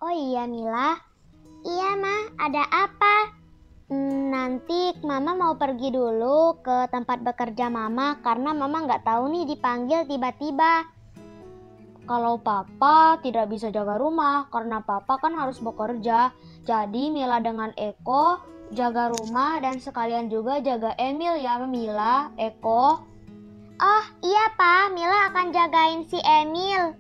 Oh iya Mila, iya Ma, ada apa? Nanti Mama mau pergi dulu ke tempat bekerja Mama karena Mama nggak tahu nih dipanggil tiba-tiba. Kalau papa tidak bisa jaga rumah karena papa kan harus bekerja. Jadi Mila dengan Eko jaga rumah dan sekalian juga jaga Emil ya Mila, Eko. Oh iya Pa, Mila akan jagain si Emil.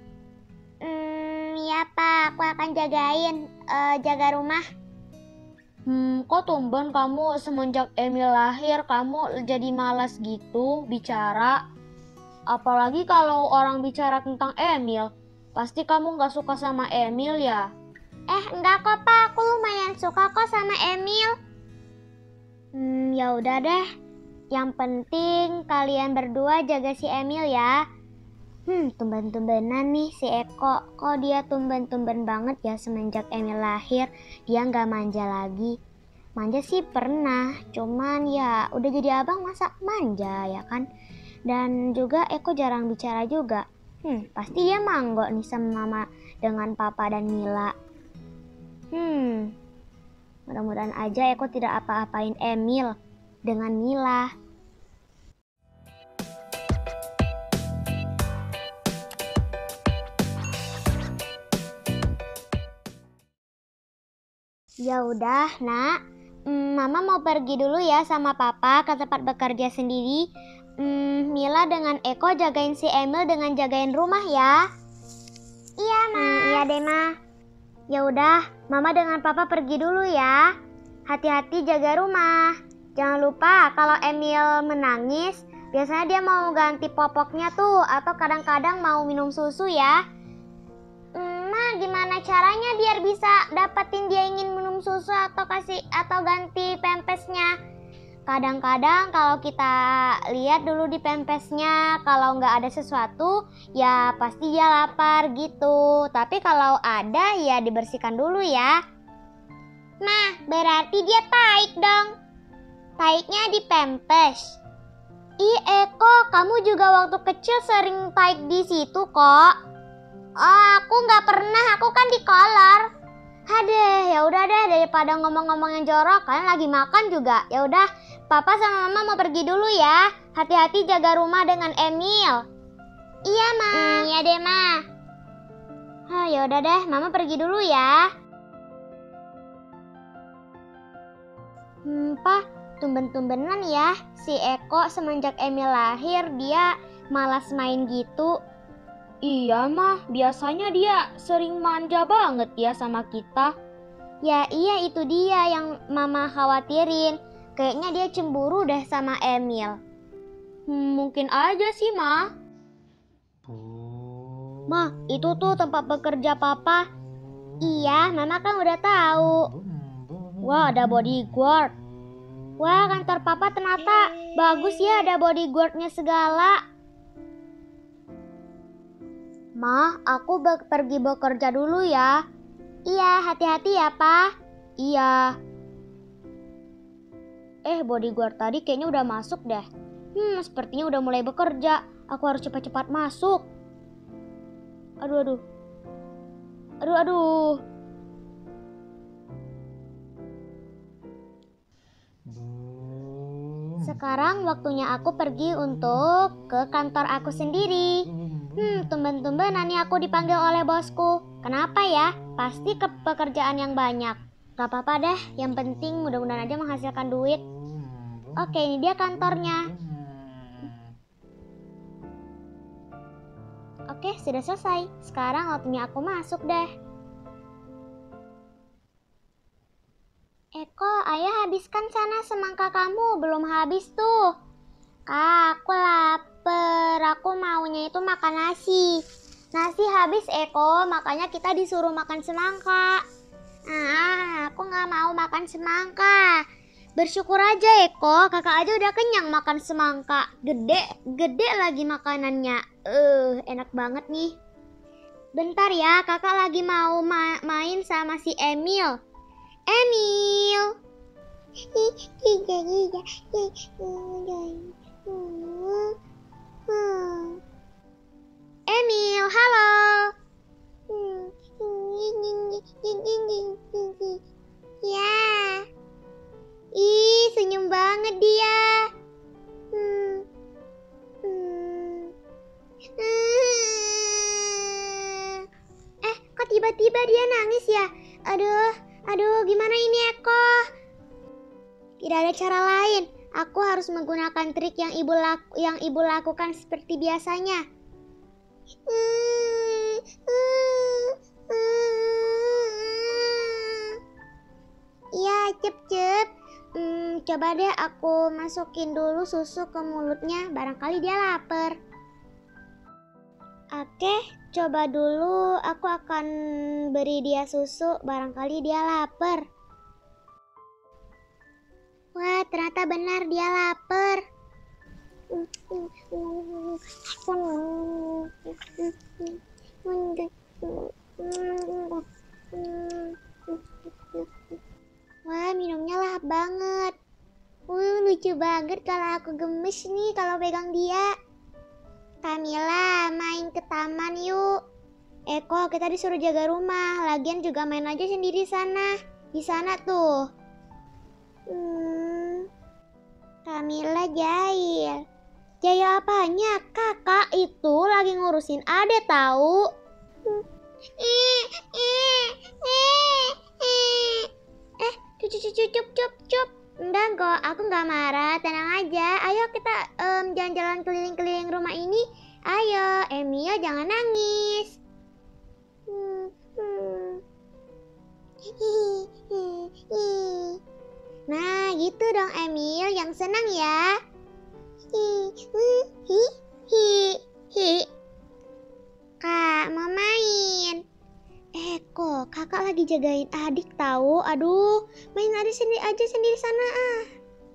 Iya Pa, aku akan jaga rumah. Kok tumben kamu semenjak Emil lahir kamu jadi malas gitu bicara? Apalagi kalau orang bicara tentang Emil, pasti kamu gak suka sama Emil ya? Enggak kok Pa, aku lumayan suka kok sama Emil. Ya udah deh. Yang penting kalian berdua jaga si Emil ya. Tumben-tumbenan nih si Eko. Kok dia tumben-tumben banget ya semenjak Emil lahir. Dia nggak manja lagi. Manja sih pernah, cuman ya udah jadi abang masa manja ya kan. Dan juga Eko jarang bicara juga. Pasti dia manggo nih sama mama dengan papa dan Mila. Mudah-mudahan aja Eko tidak apa-apain Emil dengan Mila. Ya udah, Nak. Mama mau pergi dulu ya sama Papa ke tempat bekerja sendiri. Mila dengan Eko jagain si Emil dengan jagain rumah ya. Iya, Ma. Iya deh, Ma. Ya udah, Mama dengan Papa pergi dulu ya. Hati-hati jaga rumah. Jangan lupa kalau Emil menangis, biasanya dia mau ganti popoknya tuh atau kadang-kadang mau minum susu ya. Ma, gimana caranya biar bisa dapetin dia ingin minum susu atau ganti pempesnya? Kadang-kadang kalau kita lihat dulu di pempesnya, kalau nggak ada sesuatu, ya pasti dia lapar gitu. Tapi kalau ada, ya dibersihkan dulu ya. Ma, berarti dia taik dong. Taiknya di pempes. Eko, kamu juga waktu kecil sering taik di situ kok. Oh, aku nggak pernah, aku kan di kolor. Hadeh, ya udah deh daripada ngomong-ngomong yang jorok, kalian lagi makan juga. Ya udah, Papa sama Mama mau pergi dulu ya. Hati-hati jaga rumah dengan Emil. Iya, Ma. Iya deh, Ma. Ya udah deh, Mama pergi dulu ya. Pa, tumben-tumbenan ya. Si Eko semenjak Emil lahir dia malas main gitu. Iya mah, biasanya dia sering manja banget ya sama kita. Ya iya itu dia yang Mama khawatirin. Kayaknya dia cemburu deh sama Emil. Mungkin aja sih Ma. Ma, itu tuh tempat bekerja Papa. Iya, Mama kan udah tahu. Wah, ada bodyguard. Wah, kantor Papa ternyata bagus ya, ada bodyguardnya segala. Ma, aku pergi bekerja dulu ya. Iya, hati-hati ya, Pa. Iya. Bodyguard tadi kayaknya udah masuk deh. Sepertinya udah mulai bekerja. Aku harus cepat-cepat masuk. Aduh. Sekarang waktunya aku pergi untuk ke kantor aku sendiri. Tumben-tumbenan nih aku dipanggil oleh bosku. Kenapa ya? Pasti ke pekerjaan yang banyak. Gak apa-apa deh, yang penting mudah-mudahan aja menghasilkan duit. Oke, ini dia kantornya. Oke, sudah selesai. Sekarang waktunya aku masuk deh. Eko, ayo habiskan sana semangka kamu. Belum habis tuh. Kak, aku lapar. Aku maunya itu makan nasi. Nasi habis Eko, makanya kita disuruh makan semangka. Aku gak mau makan semangka. Bersyukur aja Eko, kakak aja udah kenyang makan semangka. Gede lagi makanannya. Enak banget nih. Bentar ya, kakak lagi mau main sama si Emil. Emil. Emil, halo. tiba-tiba dia nangis ya. Aduh, gimana ini Eko? Tidak ada cara lain. Aku harus menggunakan trik yang ibu lakukan seperti biasanya. Ya, cep. Coba deh aku masukin dulu susu ke mulutnya. Barangkali dia lapar. Oke, coba dulu. Aku akan beri dia susu. Barangkali dia lapar. Wah, ternyata benar dia lapar. Wah, minumnya lahap banget. Lucu banget kalau aku gemes nih kalau pegang dia. Kamila, main ke taman yuk. Eko, kita disuruh jaga rumah. Lagian juga main aja sendiri sana. Di sana tuh. Kamila jahil. Jahil apanya? Kakak itu lagi ngurusin Ade tahu. Cup. Enggak kok, aku nggak marah, tenang aja. Ayo kita jalan-jalan keliling-keliling rumah ini. Ayo, Emil jangan nangis. Nah, gitu dong Emil, yang senang ya. Kak, mau main. Eko, kakak lagi jagain adik tahu. Aduh, main adik sendiri sana ah.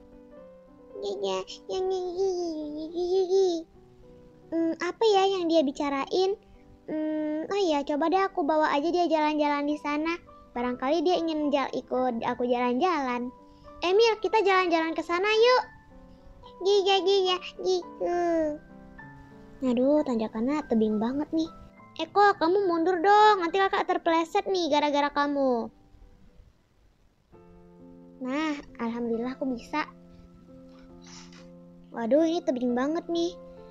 Apa ya yang dia bicarain? Oh iya, coba deh aku bawa aja dia jalan-jalan di sana. Barangkali dia ingin ikut aku jalan-jalan. Emil, kita jalan-jalan ke sana yuk. Gitu. Aduh, tanjakannya tebing banget nih. Eko, kamu mundur dong. Nanti kakak terpeleset nih gara-gara kamu. Nah, alhamdulillah aku bisa. Waduh, ini tebing banget nih.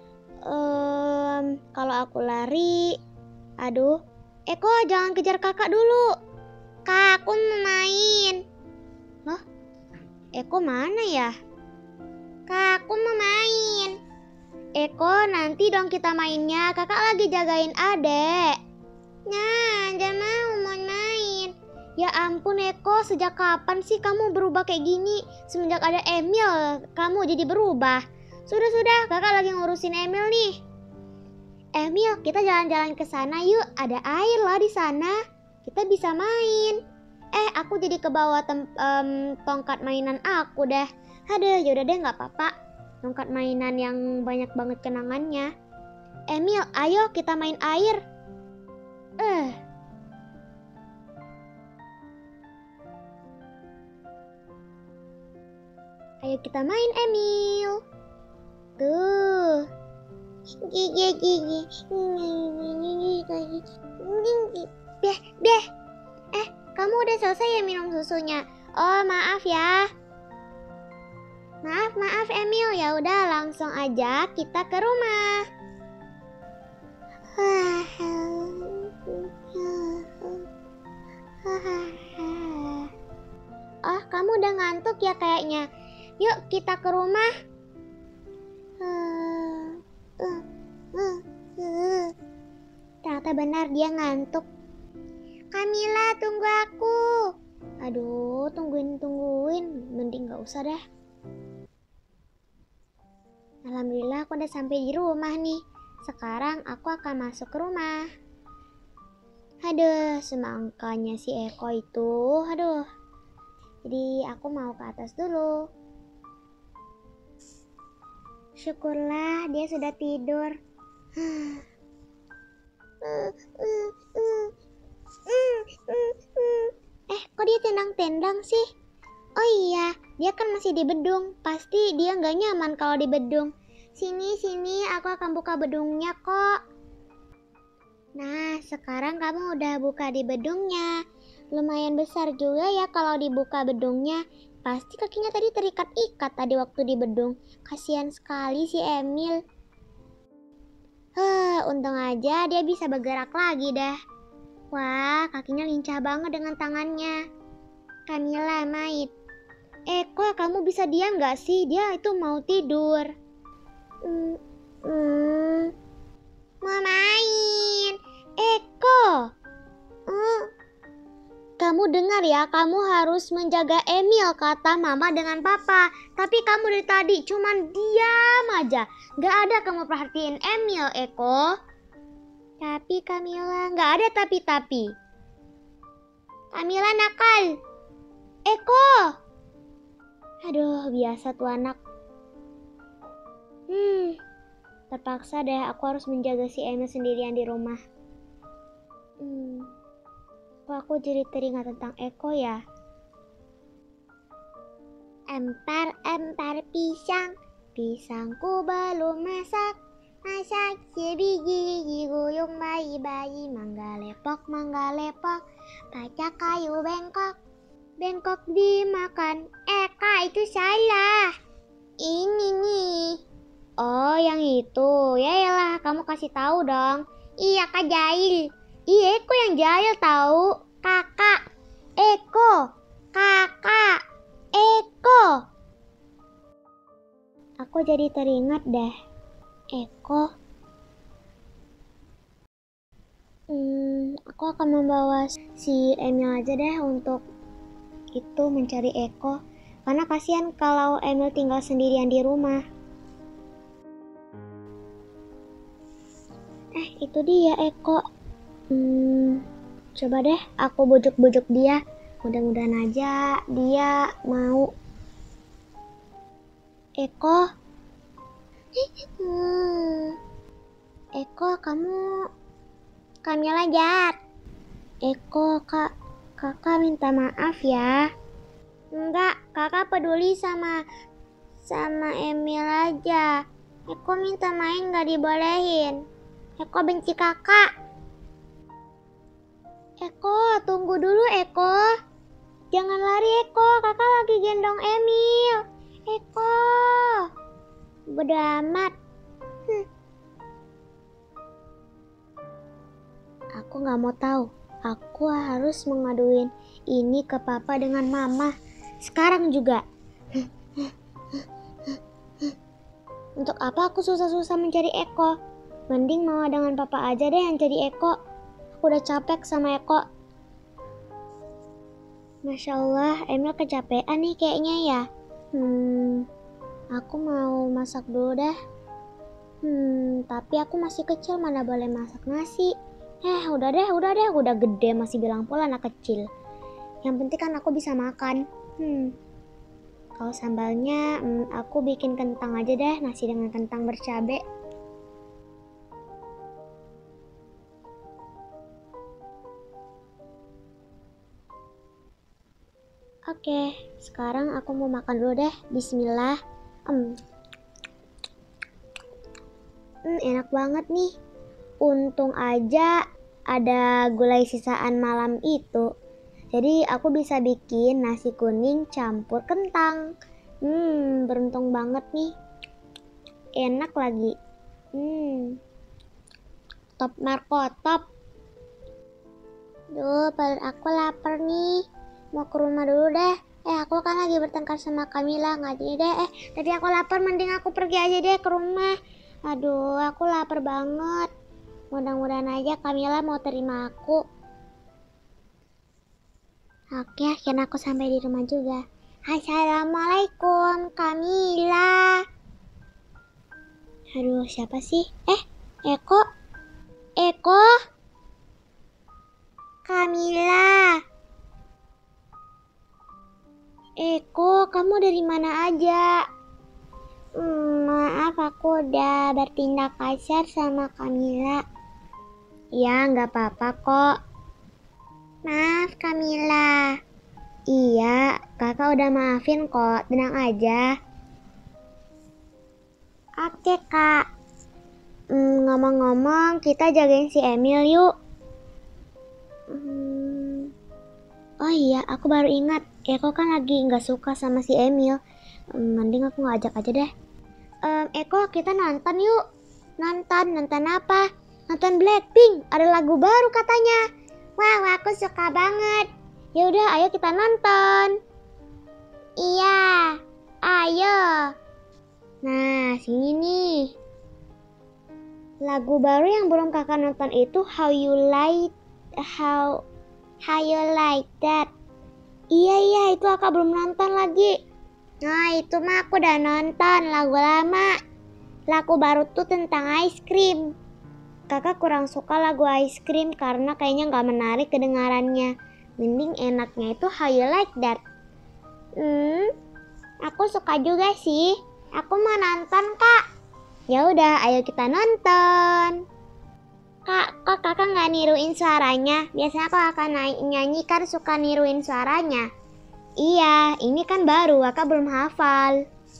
Kalau aku lari, aduh. Eko, jangan kejar kakak dulu. Kak, aku mau main. Loh, Eko mana ya? Kak, aku mau main. Eko, nanti dong kita mainnya. Kakak lagi jagain adek. Nah, jangan mau main. Ya ampun Eko, sejak kapan sih kamu berubah kayak gini? Semenjak ada Emil, kamu jadi berubah. Sudah, kakak lagi ngurusin Emil nih. Emil, kita jalan-jalan ke sana yuk. Ada air lah di sana. Kita bisa main. Aku jadi kebawa tongkat mainan aku deh. Aduh, yaudah deh nggak apa-apa. Tongkat mainan yang banyak banget kenangannya. Emil, ayo kita main air. Ayo kita main Emil. Tuh. Deh. Kamu udah selesai ya minum susunya? Oh, maaf ya. Maaf Emil, ya udah langsung aja kita ke rumah. Oh, kamu udah ngantuk ya kayaknya. Yuk kita ke rumah. Ternyata benar dia ngantuk. Kamila, tunggu aku. Aduh, tungguin. Mending gak usah deh. Alhamdulillah aku udah sampai di rumah nih. Sekarang aku akan masuk ke rumah. Aduh, semangkanya si Eko itu. Aduh. Jadi aku mau ke atas dulu. Syukurlah dia sudah tidur. Kok dia tendang-tendang sih? Oh iya, dia kan masih di bedung. Pasti dia nggak nyaman kalau di bedung. Sini, aku akan buka bedungnya kok. Nah, sekarang kamu udah buka di bedungnya. Lumayan besar juga ya kalau dibuka bedungnya. Pasti kakinya tadi terikat-ikat tadi waktu di bedung. Kasihan sekali si Emil. Untung aja dia bisa bergerak lagi dah. Wah, kakinya lincah banget dengan tangannya. Kamila main. Eko, kamu bisa diam gak sih? Dia itu mau tidur. Mau main. Eko. Kamu dengar ya, kamu harus menjaga Emil, kata mama dengan papa. Tapi kamu dari tadi cuman diam aja. Gak ada kamu perhatiin Emil, Eko. Tapi Kamila, gak ada tapi-tapi. Kamila nakal. Eko. Aduh, biasa tuh anak. Terpaksa deh aku harus menjaga si Emil sendirian di rumah. Kok aku jadi teringat tentang Eko ya? Empar-empar pisang, pisangku belum masak. Masak sebiji guyung bayi-bayi, mangga lepok, baca kayu bengkok. Bengkok dimakan. Kak, itu salah. Ini nih. Oh, yang itu. Yaelah, kamu kasih tahu dong. Iya, Kak jahil. Iya, Eko yang jahil tahu. Kakak. Eko. Kakak. Eko. Aku jadi teringat deh. Eko. Aku akan membawa si Emil aja deh untuk itu mencari Eko. Karena kasihan kalau Emil tinggal sendirian di rumah. Itu dia Eko. Coba deh aku bujuk-bujuk dia. Mudah-mudahan aja dia mau. Eko. Eko, kamu Kamila jahat. Eko, kakak minta maaf ya. Enggak, kakak peduli sama Emil aja. Eko minta main gak dibolehin. Eko benci kakak. Eko, tunggu dulu Eko. Jangan lari Eko, kakak lagi gendong Emil. Eko. Bodo amat. Aku gak mau tahu. Aku harus mengaduin ini ke papa dengan mama. Sekarang juga. Untuk apa aku susah-susah mencari Eko? Mending mama dengan papa aja deh yang cari Eko. Aku udah capek sama Eko. Masya Allah, Emil kecapean nih kayaknya ya. Aku mau masak dulu deh. Tapi aku masih kecil, mana boleh masak nasi. Udah deh, udah gede masih bilang pula anak kecil. Yang penting kan aku bisa makan. Kalau sambalnya, aku bikin kentang aja deh, nasi dengan kentang bercabai. Oke, sekarang aku mau makan dulu deh. Bismillah. Enak banget nih. Untung aja ada gulai sisaan malam itu. Jadi aku bisa bikin nasi kuning campur kentang. Beruntung banget nih. Enak lagi. Top Marco, top. Duh, perut aku lapar nih. Mau ke rumah dulu deh. Aku kan lagi bertengkar sama Kamila. Nggak jadi deh. Tadi aku lapar, mending aku pergi aja deh ke rumah. Aduh, aku lapar banget. Mudah-mudahan aja Kamila mau terima aku. Oke, akhirnya aku sampai di rumah juga. Assalamualaikum, Kamila. Aduh, siapa sih? Eko? Kamila. Eko, kamu dari mana aja? Maaf, aku udah bertindak kasar sama Kamila. Ya, nggak apa-apa kok. Maaf Kamila. Iya, kakak udah maafin kok, tenang aja. Oke kak. Ngomong-ngomong, kita jagain si Emil yuk. Oh iya, aku baru ingat. Eko kan lagi nggak suka sama si Emil. Mending aku ngajak aja deh. Eko, kita nonton yuk. Nonton apa? Nonton Blackpink, ada lagu baru katanya. Wow, aku suka banget. Ya udah, ayo kita nonton. Iya, ayo. Nah, sini nih. Lagu baru yang belum kakak nonton itu How You Like That. Iya, itu kakak belum nonton lagi. Nah, itu mah aku udah nonton, lagu lama. Lagu baru tuh tentang ice cream. Kakak kurang suka lagu ice cream karena kayaknya nggak menarik kedengarannya. Mending enaknya itu How You Like That. Aku suka juga sih. Aku mau nonton, Kak. Ya udah, ayo kita nonton. Kak, kok kakak nggak niruin suaranya? Biasanya aku akan nyanyi kan suka niruin suaranya. Iya, ini kan baru, kakak belum hafal.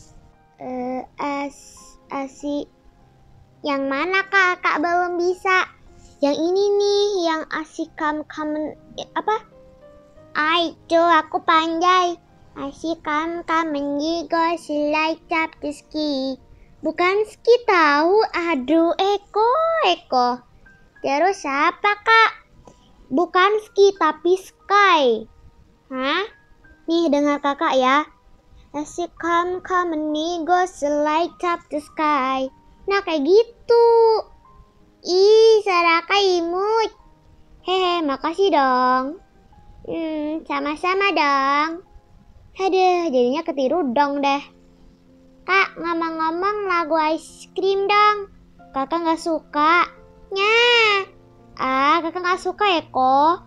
Asi. Yang mana kakak belum bisa? Yang ini nih, yang asik apa? Ayo, aku pandai. Asik menjigo selai cap ski. Bukan ski tahu, aduh Eko. Terus siapa kak? Bukan ski tapi sky. Hah? Nih dengar kakak ya. Asik menjigo selai cap sky. Nah kayak gitu. Ih, Saraka imut. Hehe, makasih dong. Sama-sama dong. Aduh, jadinya ketiru dong deh. Kak, ngomong-ngomong lagu ice cream dong. Kakak gak suka. Nyah. Kakak gak suka ya kok.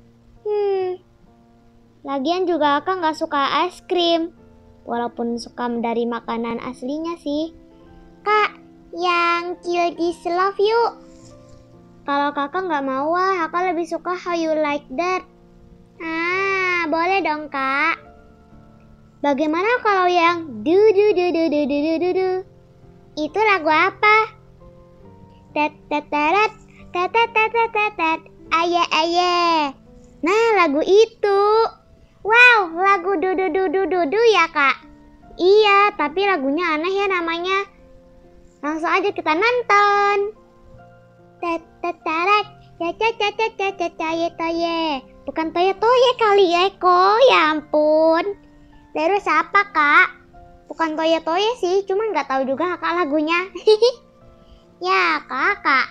Lagian juga kakak gak suka ice cream. Walaupun suka dari makanan aslinya sih. Kak, yang Kill This Love yuk. Kalau kakak gak mau, kakak lebih suka How You Like That. Boleh dong kak. Bagaimana kalau yang du. Itu lagu apa? Aye. Nah, lagu itu. Wow, lagu du ya kak. Iya, tapi lagunya aneh ya namanya. Langsung aja kita nonton. Bukan toye kali ya Eko, ya ampun. Terus apa kak? Bukan toye sih, cuman nggak tahu juga kakak lagunya. Ya kakak.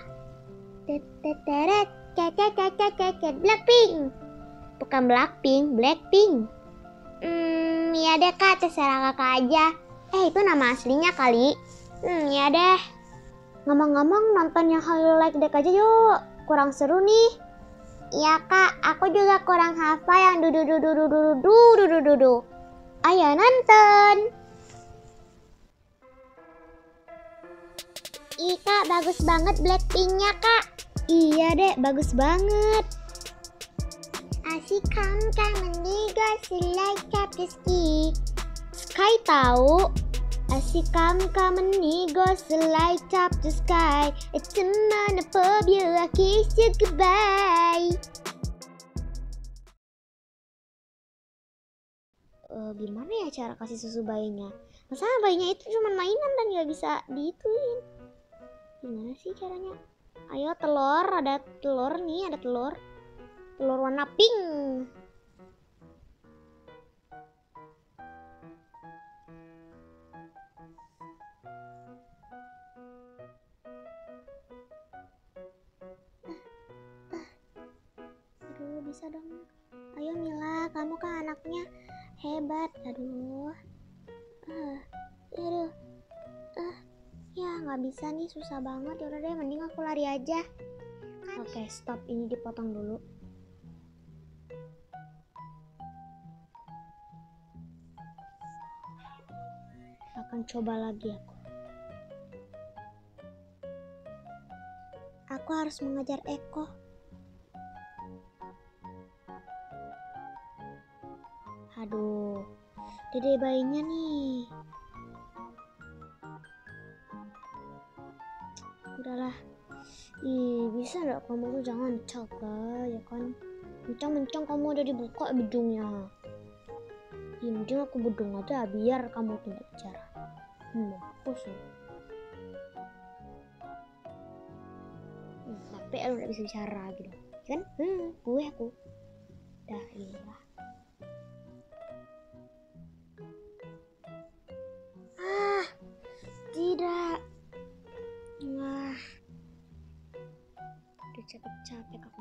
Blackpink. Bukan Blackpink. Ya deh kak, terserah kakak aja. Itu nama aslinya kali. Ya deh. Ngomong-ngomong nonton yang How You Like That aja yuk. Kurang seru nih. Iya kak, aku juga kurang hafal yang du. Ayo nonton. Ih kak, bagus banget Blackpinknya kak. Iya deh, bagus banget. Asik mendigo selai cap ski. Sky tahu. Asik mendigo selai cap sky. It's a monophobia, I kiss you goodbye. Gimana ya cara kasih susu bayinya? Masa bayinya itu cuma mainan dan gak bisa diituin? Gimana sih caranya? Ayo telur, ada telur nih, ada telur. Telur warna pink. Aduh, bisa dong. Ayo Mila, kamu kan anaknya hebat. Ya nggak bisa nih, susah banget. Yaudah deh, mending aku lari aja. Oke, stop, ini dipotong dulu. Akan coba lagi aku. Aku harus mengejar Eko. Aduh, dede bayinya nih. Udahlah. Bisa gak kamu tuh jangan cakap ya kan? Mencang kamu udah dibuka bedungnya. Mending aku bedung aja biar kamu tidak bicara. Mampus loh. Tapi aku gak bisa bicara gitu. kan? Gue aku. Dah ilah. Tidak. Udah capek aku.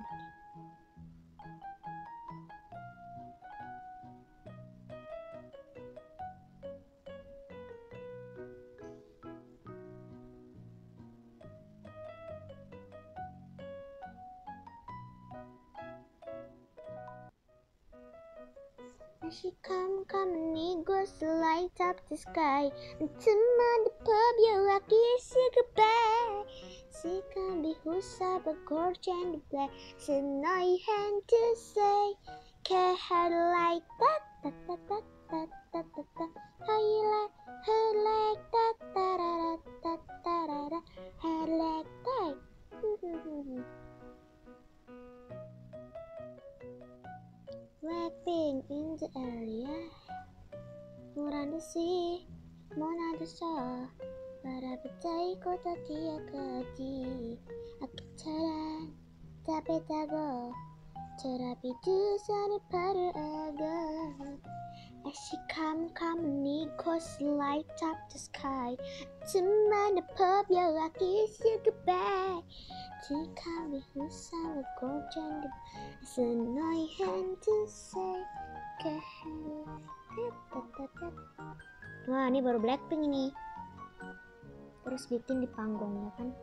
As she come and he goes to light up the sky. And tomorrow the pub, I kiss you goodbye. She can be who's up a gorge and the black. So now you hand to say, can her like that, that, that, that, that, that, that, that. How you like her like that, da da da da da da da. Her like that. Blackpink in the area. Murah the sea, mona the saw. Para betai kota dia kati. Aku cara tapi tago. Terapi tu sana pada agak. As she come and he goes light up the sky. Teman the pub, I kiss you goodbye. Jika bihu sama gorgeous, senang hand to say Wah, ini baru Blackpink ini. Terus bikin di panggung ya kan.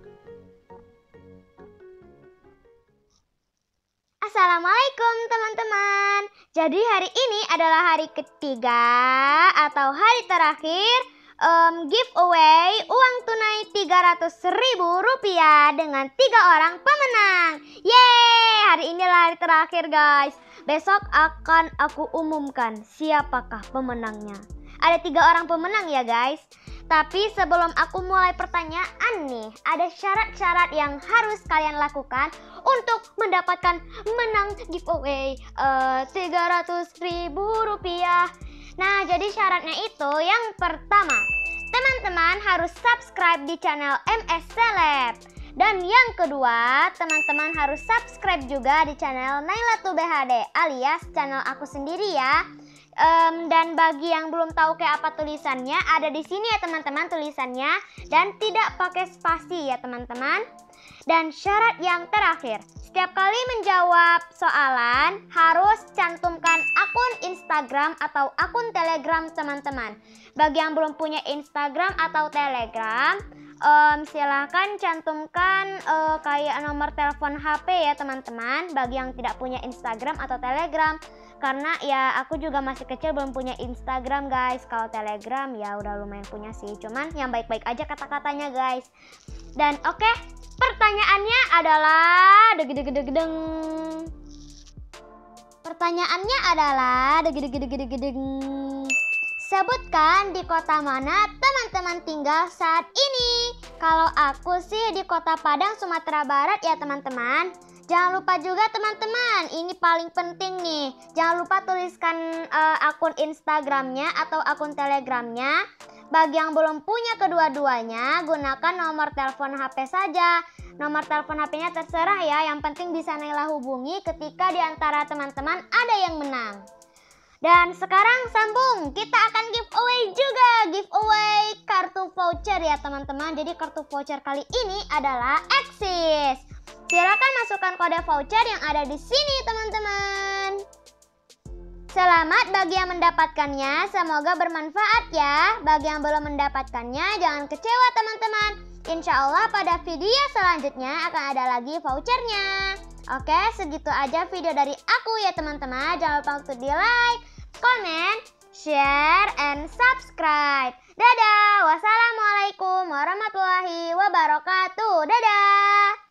Assalamualaikum teman-teman. Jadi hari ini adalah hari ketiga atau hari terakhir giveaway uang tunai Rp300.000 dengan 3 orang pemenang. Yeay, hari ini adalah hari terakhir guys. Besok akan aku umumkan siapakah pemenangnya. Ada 3 orang pemenang ya guys. Tapi sebelum aku mulai pertanyaan nih, ada syarat-syarat yang harus kalian lakukan untuk mendapatkan menang giveaway Rp300.000. Nah, jadi syaratnya itu yang pertama, teman-teman harus subscribe di channel MS Celeb. Dan yang kedua, teman-teman harus subscribe juga di channel Nailatu BHD alias channel aku sendiri ya. Dan bagi yang belum tahu kayak apa tulisannya, ada di sini ya teman-teman tulisannya, dan tidak pakai spasi ya teman-teman. Dan syarat yang terakhir, setiap kali menjawab soalan harus cantumkan akun Instagram atau akun Telegram teman-teman. Bagi yang belum punya Instagram atau Telegram, silahkan cantumkan kayak nomor telepon HP ya teman-teman. Bagi yang tidak punya Instagram atau Telegram, karena ya aku juga masih kecil belum punya Instagram guys. Kalau Telegram ya udah lumayan punya sih, cuman yang baik-baik aja kata-katanya guys. Dan oke, pertanyaannya adalah Pertanyaannya adalah sebutkan di kota mana teman-teman tinggal saat ini. Kalau aku sih di Kota Padang, Sumatera Barat ya teman-teman. Jangan lupa juga teman-teman, ini paling penting nih. Jangan lupa tuliskan akun Instagramnya atau akun Telegramnya. Bagi yang belum punya kedua-duanya, gunakan nomor telepon HP saja. Nomor telepon HP-nya terserah ya, yang penting bisa Naila hubungi ketika di antara teman-teman ada yang menang. Dan sekarang sambung, kita akan giveaway juga, giveaway kartu voucher ya teman-teman. Jadi kartu voucher kali ini adalah Axis. Silakan masukkan kode voucher yang ada di sini teman-teman. Selamat bagi yang mendapatkannya, semoga bermanfaat ya. Bagi yang belum mendapatkannya, jangan kecewa teman-teman. Insya Allah pada video selanjutnya akan ada lagi vouchernya. Oke, segitu aja video dari aku ya teman-teman. Jangan lupa untuk di like, comment, share, and subscribe. Dadah, wassalamualaikum warahmatullahi wabarakatuh. Dadah.